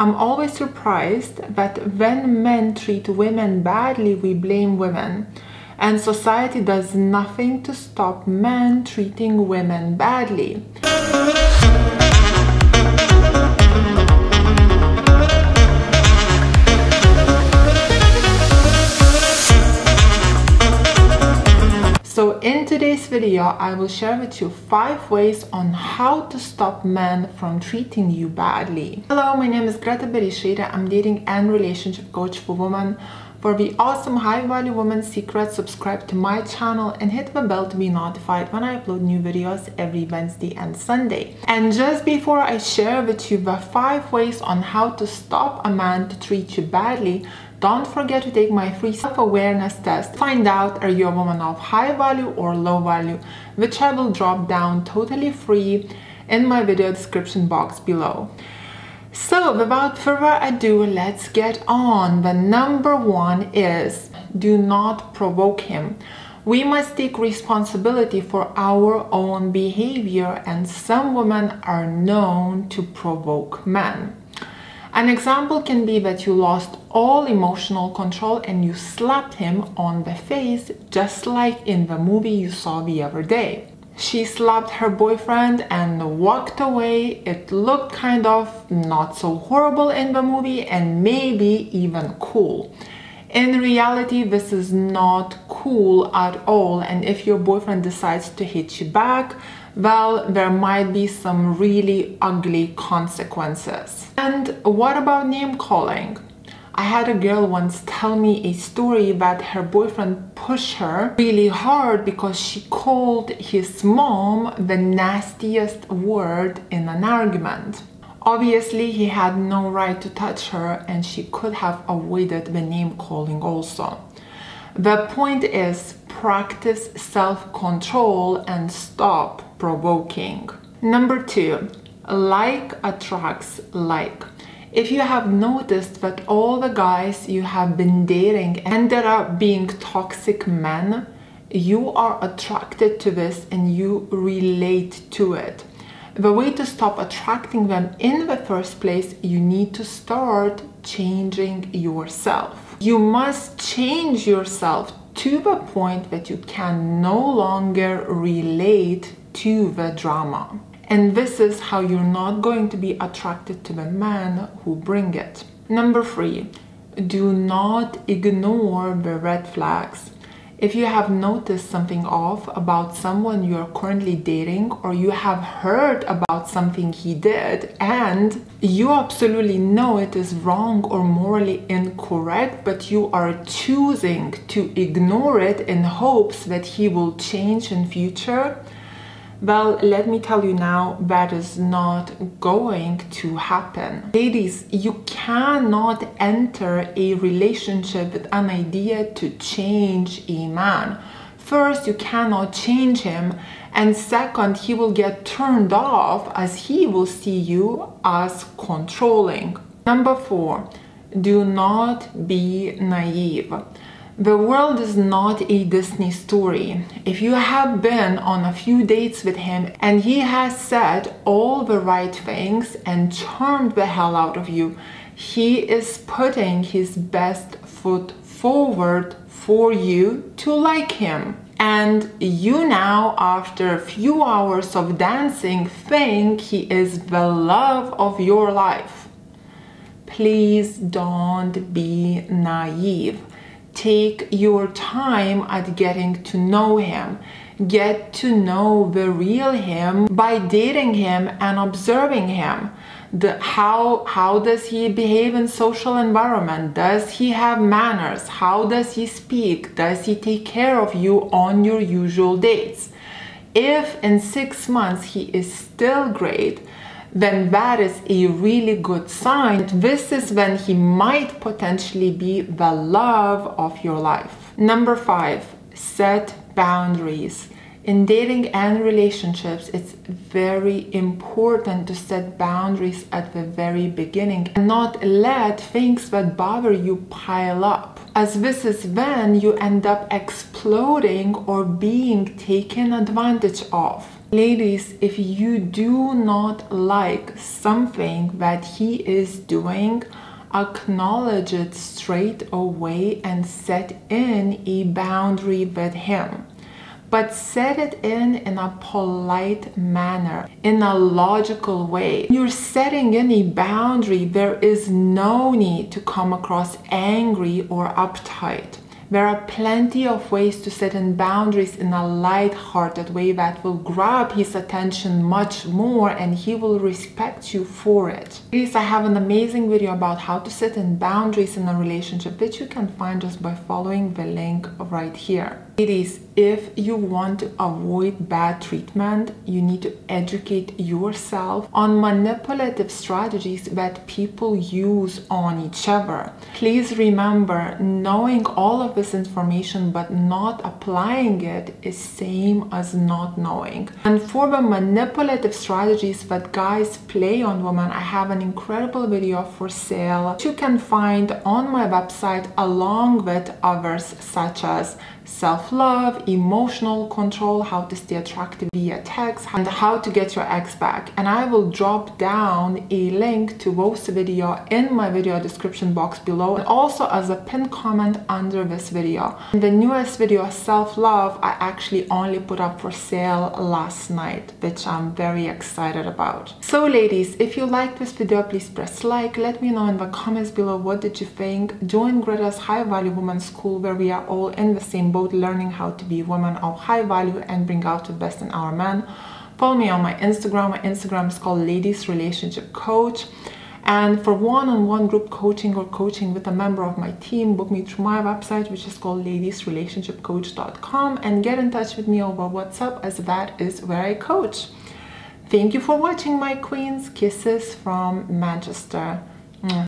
I'm always surprised that when men treat women badly, we blame women. And society does nothing to stop men treating women badly. So in today's video, I will share with you 5 ways on how to stop men from treating you badly. Hello, my name is Greta Berishira. I'm dating and relationship coach for women. For the awesome high-value woman secrets, subscribe to my channel and hit the bell to be notified when I upload new videos every Wednesday and Sunday. And just before I share with you the 5 ways on how to stop a man to treat you badly, don't forget to take my free self-awareness test. Find out, are you a woman of high value or low value, which I will drop down totally free in my video description box below. So without further ado, let's get on. The number 1 is do not provoke him. We must take responsibility for our own behavior, and some women are known to provoke men. An example can be that you lost all emotional control and you slapped him on the face, just like in the movie you saw the other day. She slapped her boyfriend and walked away. It looked kind of not so horrible in the movie and maybe even cool. In reality, this is not cool at all, and if your boyfriend decides to hit you back, well, there might be some really ugly consequences. And what about name calling? I had a girl once tell me a story that her boyfriend pushed her really hard because she called his mom the nastiest word in an argument. Obviously, he had no right to touch her and she could have avoided the name calling also. The point is, practice self-control and stop provoking. Number 2, like attracts like. If you have noticed that all the guys you have been dating ended up being toxic men, you are attracted to this and you relate to it. The way to stop attracting them in the first place, you need to start changing yourself. You must change yourself to the point that you can no longer relate to the drama. And this is how you're not going to be attracted to the man who bring it. Number 3, do not ignore the red flags. If you have noticed something off about someone you're currently dating, or you have heard about something he did and you absolutely know it is wrong or morally incorrect, but you are choosing to ignore it in hopes that he will change in future, well, let me tell you now, that is not going to happen. Ladies, you cannot enter a relationship with an idea to change a man. First, you cannot change him, and second, he will get turned off as he will see you as controlling. Number 4, do not be naive. The world is not a Disney story. If you have been on a few dates with him and he has said all the right things and charmed the hell out of you, he is putting his best foot forward for you to like him. And you now, after a few hours of dancing, think he is the love of your life. Please don't be naive. Take your time at getting to know him. Get to know the real him by dating him and observing him. How does he behave in social environment? Does he have manners? How does he speak? Does he take care of you on your usual dates? If in 6 months he is still great, then that is a really good sign. This is when he might potentially be the love of your life. Number 5, set boundaries. In dating and relationships, it's very important to set boundaries at the very beginning and not let things that bother you pile up, as this is when you end up exploding or being taken advantage of. Ladies, if you do not like something that he is doing, acknowledge it straight away and set in a boundary with him. But set it in a polite manner, in a logical way. You're setting in a boundary, there is no need to come across angry or uptight. There are plenty of ways to set in boundaries in a light-hearted way that will grab his attention much more, and he will respect you for it. Please, I have an amazing video about how to set in boundaries in a relationship, which you can find just by following the link right here. Ladies, if you want to avoid bad treatment, you need to educate yourself on manipulative strategies that people use on each other. Please remember, knowing all of this information but not applying it is same as not knowing. And for the manipulative strategies that guys play on women, I have an incredible video for sale which you can find on my website, along with others such as self-love, emotional control, how to stay attractive via text, and how to get your ex back. And I will drop down a link to those videos in my video description box below, and also as a pinned comment under this video. And the newest video, self-love, I actually only put up for sale last night, which I'm very excited about. So ladies, if you liked this video, please press like. Let me know in the comments below what did you think. Join Greta's High Value Woman School, where we are all in the same boat, learning how to be women of high value and bring out the best in our men. Follow me on my Instagram. My Instagram is called Ladies Relationship Coach. And for one-on-one group coaching or coaching with a member of my team, book me through my website, which is called ladiesrelationshipcoach.com, and get in touch with me over WhatsApp, as that is where I coach. Thank you for watching, my queens. Kisses from Manchester.